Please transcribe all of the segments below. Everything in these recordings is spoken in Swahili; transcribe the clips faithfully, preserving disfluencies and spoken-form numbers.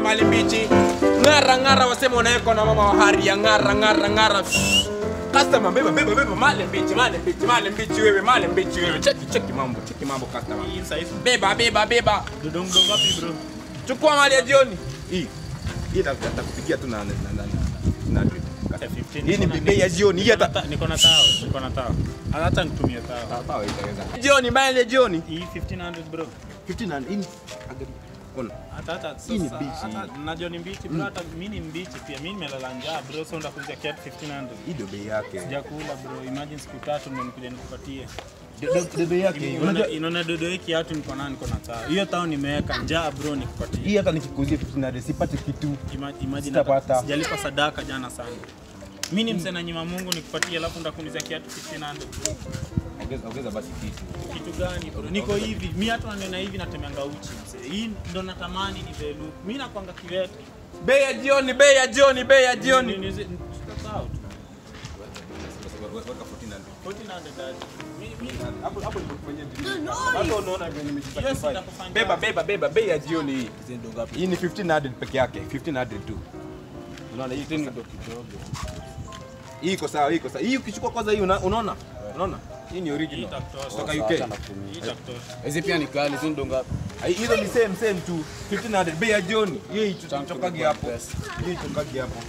mali mbichi. Ngara ngara wasema unaweka na mama wa Haria ngara ngara ngara. Customer beba beba beba mali mbichi mali mbichi mali mbichi wewe mali mbichi wewe. Cheki cheki mambo cheki mambo customer. Beba beba beba. Dodong dong ngapi bro? Chukua mali ya jioni. Hii. Hii nitakupigia tu na na na na hii ni bei ya jioni. Hii hata niko na tao, niko na tao. Hata nitumie tao. Tao itaweza. Jioni mbaya ile jioni. Hii fifteen hundred bro. fifteen hundred in ona. Hata hata hii ni bichi. Najua ni bichi bro, hata mimi ni mbichi pia. Mimi nimelala njaa bro, so ndakuja kiatu fifteen hundred. Hii ndio bei yake. Sijakula bro. Imagine siku tatu ndio nikuja nikupatie. Ndio bei yake. Unajua inaona dodo hiki kiatu niko na niko na tao. Hiyo tao nimeweka njaa bro nikupatie. Hii hata nikikuzia fifteen hundred sipati kitu. Imagine sijalipa sadaka jana sana. Mimi ni msena nyima Mungu nikupatie alafu ndakunizia kiatu fifteen hundred. Ongeza ongeza basi kitu. Kitu gani bro? Niko hivi. Mimi hata wananiona hivi natemeanga uchi mzee. Hii ndo natamani ni velu. Mimi nakwanga kiwete. Bei ya jioni, bei ya jioni, bei ya jioni. Ni tutatoa tu. Weka fourteen hundred. fourteen hundred dad. Mimi hapo hapo nimekufanyia ndio. Hapo unaona vile nimejipata. Yes, beba beba beba bei ya jioni hii. Ndo ngapi? Hii ni fifteen hundred peke yake. fifteen hundred tu. Unaona hii tena ndio kidogo. Hii iko sawa, hii iko sawa. Hii ukichukua kwanza hii unaona? Unaona? Hii ni original. Kutoka U K. Hii itakutosha. Hizi pia ni kali, si ndo ngapi? Hizo ni same same tu. fifteen hundred bei ya jioni. Hii itokagi hapo. Hii itokagi hapo.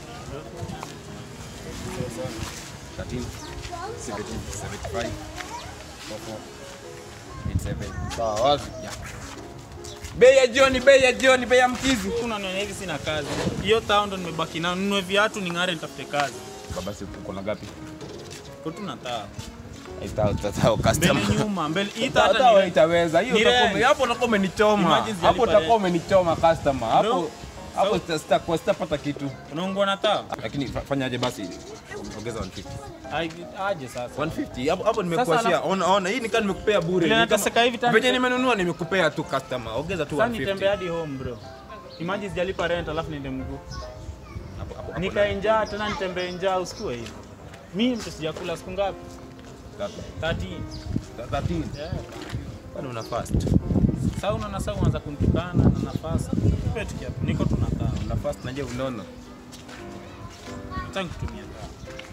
thirteen, seventeen, seventy-five, forty-four, eighty-seven. Sawa, wapi? Bei ya jioni, bei ya jioni, bei ya mkizi. Kuna nini hivi sina kazi. Hiyo tao ndo nimebaki nayo. Ninunue viatu ning'are nitafute kazi. Baba si uko na ngapi? Kwa tuna tao. Itao tatao customer. Mbele nyuma, mbele ita hata wewe itaweza. Hiyo utakuwa hapo utakuwa umenichoma. Hapo utakuwa umenichoma customer. Hapo hapo sita kwa sitapata kitu. Unaungwa na tao? Lakini fanyaje basi? Ongeza one fifty. Aje sasa. one fifty. Hapo hapo nimekuashia. Ona ona hii nikaa nimekupea bure. Nataka hivi tena. Venye nimenunua nimekupea tu customer. Ongeza tu one fifty. Sasa nitembe hadi home bro. Imagine sijalipa rent alafu niende mguu. Hapo hapo. Nikae njaa tena nitembee njaa usiku hivi. Mimi mtu sijakula siku ngapi? thirteen. thirteen. Yeah. Bado una fast. Sasa unaona sasa unaanza kunitukana na nafasi. Pete kiapo. Niko tunataa. Una fast naje unaona. Nataka kutumia taa.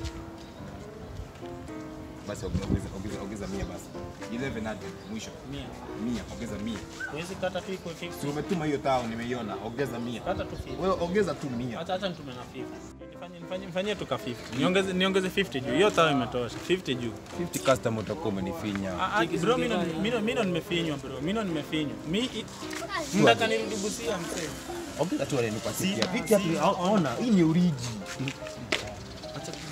Basi ongeza ongeza ongeza mia basi. eleven hundred mwisho. mia. mia ongeza mia. Huwezi kata tu iko fifty. Si umetuma hiyo tao nimeiona. Ongeza mia. Kata tu fifty. Wewe ongeza tu mia. Acha acha nitume na fifty. Nifanye nifanye nifanye tu ka fifty. Niongeze niongeze fifty juu. Hiyo tao imetosha. fifty juu. fifty customer utakuwa umenifinya. Ah bro mimi mimi mimi nimefinywa bro. Mimi nimefinywa. Mimi mtaka nirudi Busia mzee. Ongeza tu wale nikuasikia. Vipi hapo aona hii ni origi. Acha tu.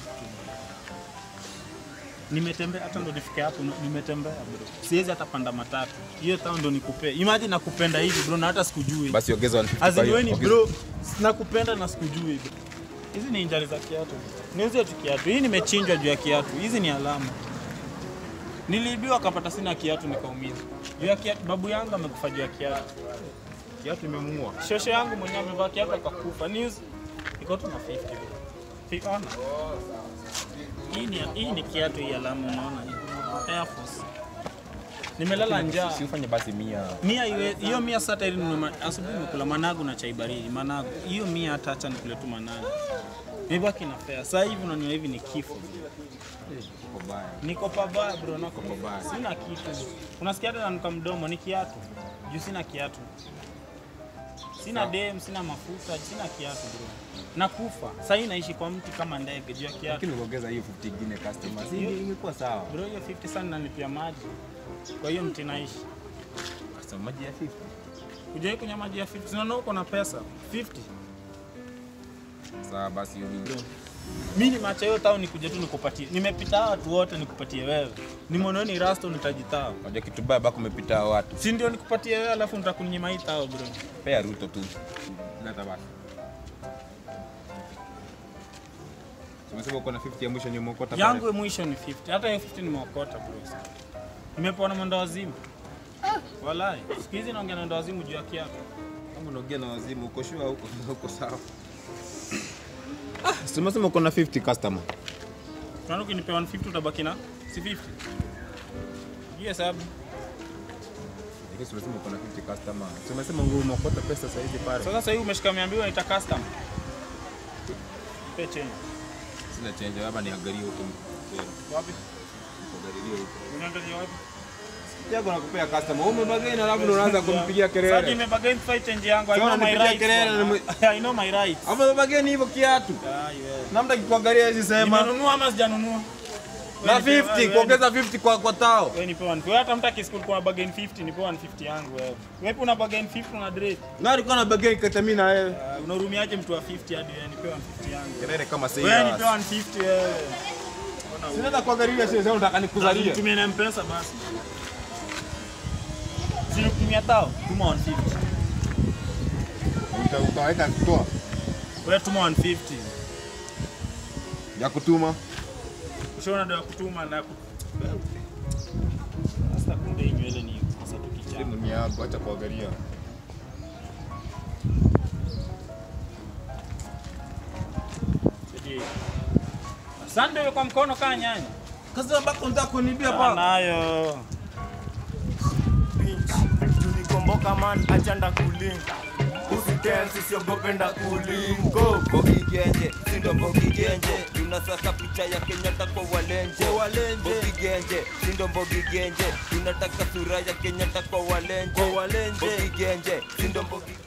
Nimetembea hata ndo nifike hapo nimetembea bro. Siwezi hata panda matatu. Hiyo tao ndo nikupe. Imagine nakupenda hivi bro na hata sikujui. Basi ongeza one fifty. Aziweni bro. Nakupenda na sikujui bro. Hizi ni injari za kiatu. Niuzie tu kiatu. Hii nimechinjwa juu ya kiatu. Hizi ni alama. Niliibiwa kapata sina kiatu nikaumizwa. Juu ya kiatu babu yangu amekufa juu ya kiatu. Kiatu imemuua. Shosho yangu mwenyewe amevaa kiatu akakufa. Niuzi iko tu na fifty. fifty ona. Hii ni hii ni kiatu hii alama unaona hii. Air Force. Nimelala njaa. Si ufanye basi mia. Mia hiyo mia sasa ili asubuhi nimekula managu na chai baridi. Managu. Hiyo mia hata acha nikule tu managu. Nibaki na fare. Sasa hivi unaniona hivi ni kifo. Niko baya. Niko pabaya bro, nako pabaya. Sina kitu. Unasikia hata nanuka mdomo ni kiatu. Juu sina kiatu. Sina dem, sina mafuta, sina kiatu bro. Nakufa. Sasa hii naishi kwa mti kama ndege juu ya kiatu. Lakini uongeza hiyo fifty ingine customer. Si ingekuwa sawa. Bro hiyo fifty sana nalipia maji. Kwa hiyo mti naishi. Sasa maji ya fifty. Ujai kunywa maji ya fifty. Unaona uko na pesa fifty. Sawa basi hiyo bro. Mimi nimeacha hiyo tao nikuje tu nikupatie. Nimepita watu wote nikupatie wewe. Nimeona ni Rasto nitajitao. Unajua kitu baya bako umepita watu. Si ndio nikupatie wewe alafu nitakunyima hii tao bro. Pea Ruto tu. Leta basi. Umesema uko na fifty ya mwisho ni umeokota pale. Yangu ya mwisho ni fifty. Hata hiyo fifty nimeokota bro. Nimepona mwendo wazimu. Walai. Siku hizi naongea na mwendo wazimu juu ya kiatu. Kama unaongea na wazimu uko sure huko huko sawa. Ah, sema sema uko na fifty customer. Tunaona ukinipa one fifty utabaki na si fifty. Hiyo sababu Lakini umesema uko na fifty customer. So umesema ngumu umeokota pesa sasa hizi pale. Sasa sasa hivi umeshika mia mbili unaita custom. Pe change. Sina change hapa ni angalia huko. Wapi? Angalia huko. Unaangalia wapi? Jago nakupea customer. Umebagaini alafu unaanza kumpigia kelele. Sasa nimebagaini fight change yangu. I know my rights. I know my rights. Hapo umebagaini hivyo kiatu. Ah, yeah. Namda kikuangalia hizi sema. Nimenunua ama sijanunua? Na fifty kuongeza fifty kwa kwa tao. Wewe nipe one. Wewe hata mtaki school kwa bargain fifty, nipe one fifty yangu wewe. Wewe una bargain fifty una dread. Na alikuwa na bargain kata mimi na wewe. Uh, unahurumiaje mtu wa fifty hadi wewe nipe one fifty yangu. Kelele kama sasa. Wewe nipe one fifty wewe. Sina na kuangalia sasa unataka nikuzalie. Tumie na M-Pesa basi. Sio kutumia tao, tuma one fifty. Utaweka kutoa. Wewe tuma one fifty. Ya kutuma. Ushona ndio kutuma na sasa kunde nywele ni sasa tukicha. Simu ni hapo, acha kuangalia. Sidi. Asante wewe kwa mkono kaa nyanya. Kazi ambako nataka kunibia hapa. Nayo. Tunikomboka man achanda kulinga. Usitensi siogope nda kulingo. Mbogi Genje, sindo Mbogi Genje. Tunasaka picha ya Kenyatta kwa walenje. Mbogi Genje, sindo Mbogi Genje. Tunataka sura ya Kenyatta kwa walenje. Mbogi Genje, sindo Mbogi